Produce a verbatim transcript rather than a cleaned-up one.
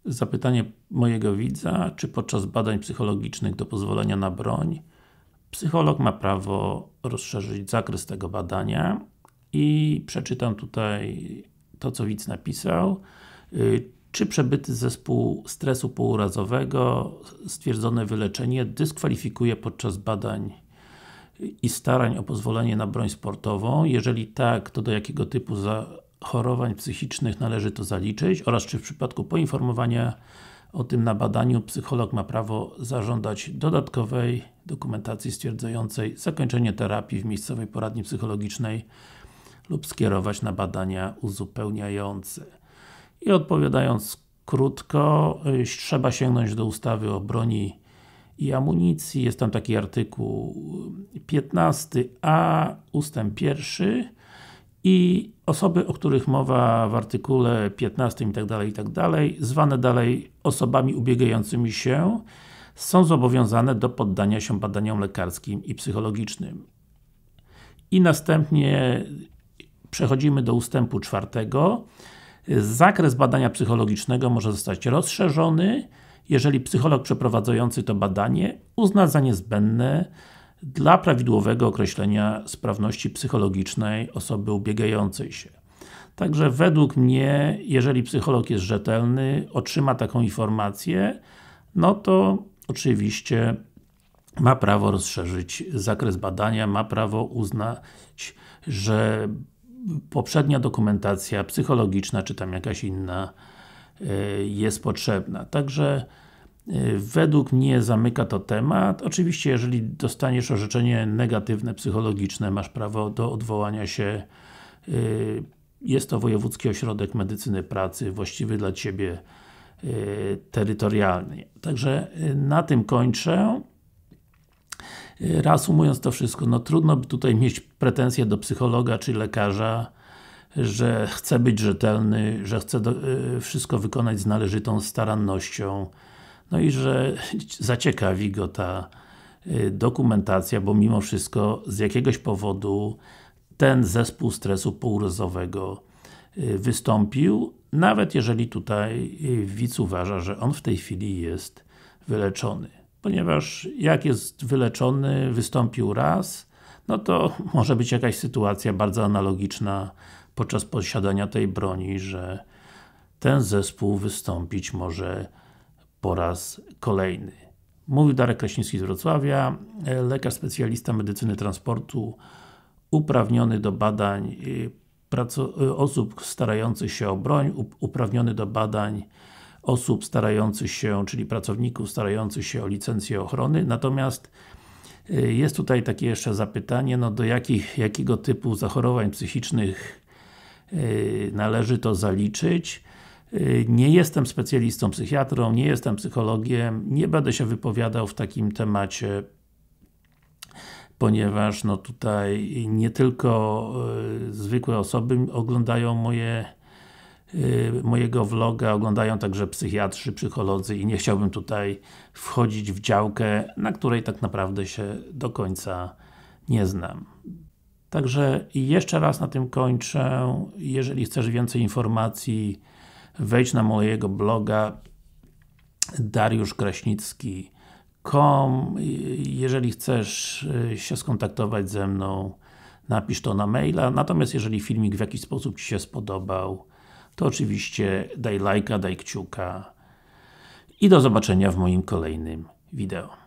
Zapytanie mojego widza, czy podczas badań psychologicznych do pozwolenia na broń psycholog ma prawo rozszerzyć zakres tego badania i przeczytam tutaj to, co widz napisał. Czy przebyty zespół stresu pourazowego, stwierdzone wyleczenie dyskwalifikuje podczas badań i starań o pozwolenie na broń sportową? Jeżeli tak, to do jakiego typu zachorowań psychicznych należy to zaliczyć? Oraz czy w przypadku poinformowania o tym na badaniu psycholog ma prawo zażądać dodatkowej dokumentacji stwierdzającej zakończenie terapii w miejscowej poradni psychologicznej lub skierować na badania uzupełniające. I odpowiadając krótko, trzeba sięgnąć do ustawy o broni i amunicji. Jest tam taki artykuł piętnasty a, ustęp pierwszy i osoby, o których mowa w artykule piętnastym itd., itd., zwane dalej osobami ubiegającymi się, są zobowiązane do poddania się badaniom lekarskim i psychologicznym. I następnie przechodzimy do ustępu czwartego. Zakres badania psychologicznego może zostać rozszerzony, jeżeli psycholog przeprowadzający to badanie uzna za niezbędne dla prawidłowego określenia sprawności psychologicznej osoby ubiegającej się. Także według mnie, jeżeli psycholog jest rzetelny, otrzyma taką informację, no to oczywiście ma prawo rozszerzyć zakres badania, ma prawo uznać, że poprzednia dokumentacja psychologiczna, czy tam jakaś inna jest potrzebna. Także według mnie zamyka to temat. Oczywiście, jeżeli dostaniesz orzeczenie negatywne, psychologiczne, masz prawo do odwołania się. Jest to Wojewódzki Ośrodek Medycyny Pracy, właściwy dla Ciebie terytorialnie. Także na tym kończę. Reasumując to wszystko, no trudno by tutaj mieć pretensje do psychologa czy lekarza, że chce być rzetelny, że chce do, wszystko wykonać z należytą starannością, no i że zaciekawi go ta dokumentacja, bo mimo wszystko z jakiegoś powodu ten zespół stresu pourazowego wystąpił, nawet jeżeli tutaj widz uważa, że on w tej chwili jest wyleczony. Ponieważ jak jest wyleczony, wystąpił raz, no to może być jakaś sytuacja bardzo analogiczna podczas posiadania tej broni, że ten zespół wystąpić może po raz kolejny. Mówił Darek Kraśnicki z Wrocławia, lekarz specjalista medycyny transportu, uprawniony do badań osób starających się o broń, uprawniony do badań osób starających się, czyli pracowników starających się o licencję ochrony. Natomiast jest tutaj takie jeszcze zapytanie, no do jakich, jakiego typu zachorowań psychicznych należy to zaliczyć. Nie jestem specjalistą psychiatrą, nie jestem psychologiem, nie będę się wypowiadał w takim temacie, ponieważ no tutaj nie tylko zwykłe osoby oglądają moje mojego vloga, oglądają także psychiatrzy, psycholodzy i nie chciałbym tutaj wchodzić w działkę, na której tak naprawdę się do końca nie znam. Także jeszcze raz na tym kończę. Jeżeli chcesz więcej informacji, wejdź na mojego bloga dariusz kraśnicki kropka com. Jeżeli chcesz się skontaktować ze mną, napisz to na maila. Natomiast jeżeli filmik w jakiś sposób Ci się spodobał, to oczywiście daj lajka, daj kciuka i do zobaczenia w moim kolejnym wideo.